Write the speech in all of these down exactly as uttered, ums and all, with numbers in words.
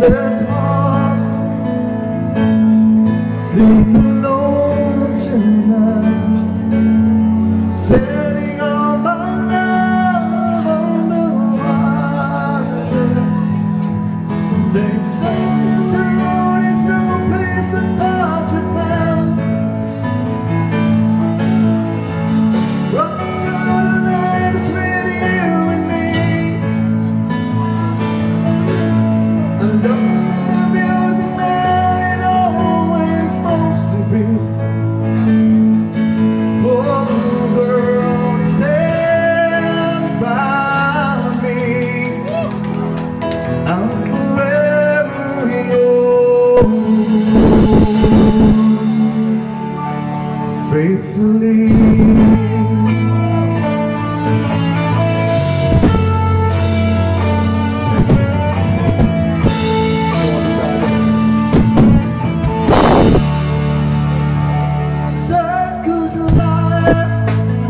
restless heart, sleep alone tonight, setting all my love on the wire. They say the road is no place to start with them. Run down the line between you and me. I love the music man it always supposed to be. Oh girl, stand by me. I'm forever yours, faithfully. Circles of life,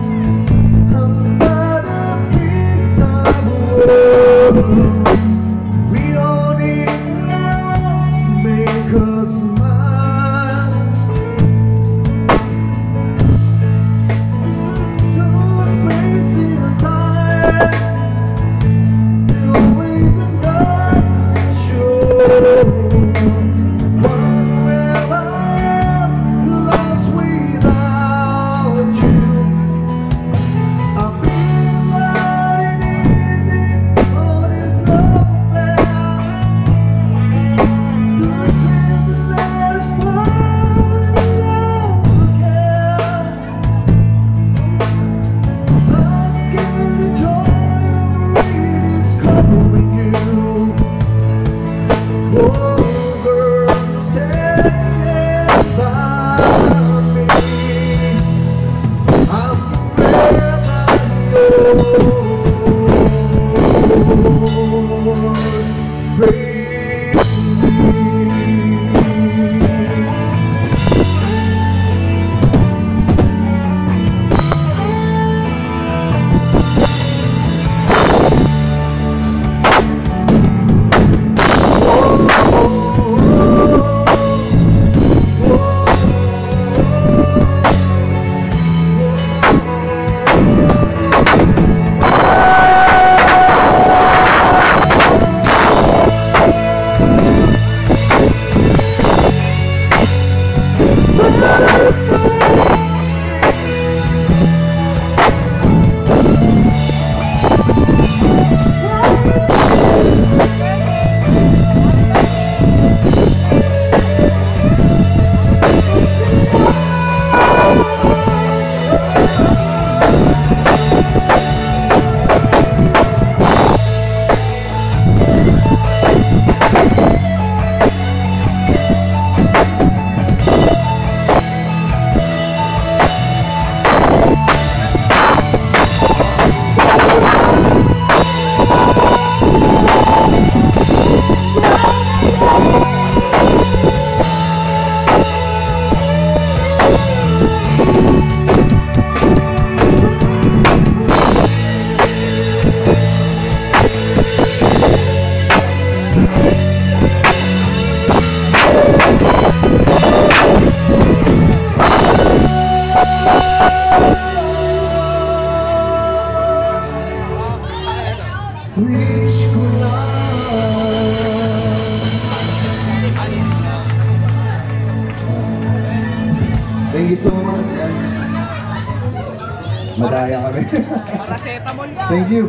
another piece of the world. We all need love to make us smile. To a space in time, always another shore. One where I am lost without you. I've been riding easy on this love affair. To pretend to let us fall in love again. I get the joy of rediscovering you. Oh girl, stand by me. I'm forever yours, wish ko lang. Thank you so much. Madaya kami. Paracetamol ka. Thank you.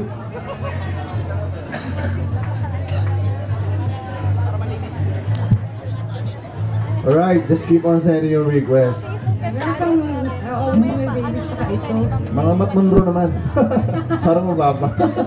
Alright, just keep on sending your request. Meron kang uh, always may baby saka ito. Mga matmunro naman. Parang mababa.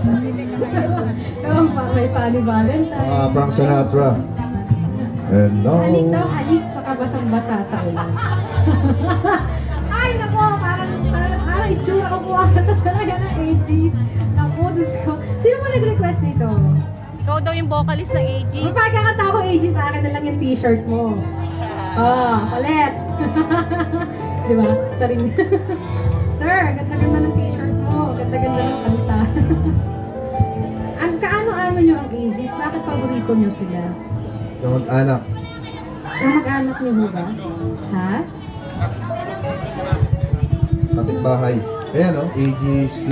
Oh, may Pani Valentine. Mga Frank Sinatra. Hello. Halik daw, halik, tsaka basang-basa sa ulo. Ay, nako, parang, parang, parang itsura ko po na talaga ng A G. Naku, Diyos ko. Sino mo nag-request nito? Ikaw daw yung vocalist ng A Gs. Kung pagkakanta ko A G, sa akin na lang yung t-shirt mo. Oh, palit. Di ba? Charing. Sir, ganda-ganda ng t-shirt mo. Ganda-ganda ng kanta. Ang kaano-ano nyo ang A Gs? Bakit paborito nyo sila? Kamag-anak. Kamag-anak niyo ho ba? Ha? Kapitbahay. Ayan, no? Aegis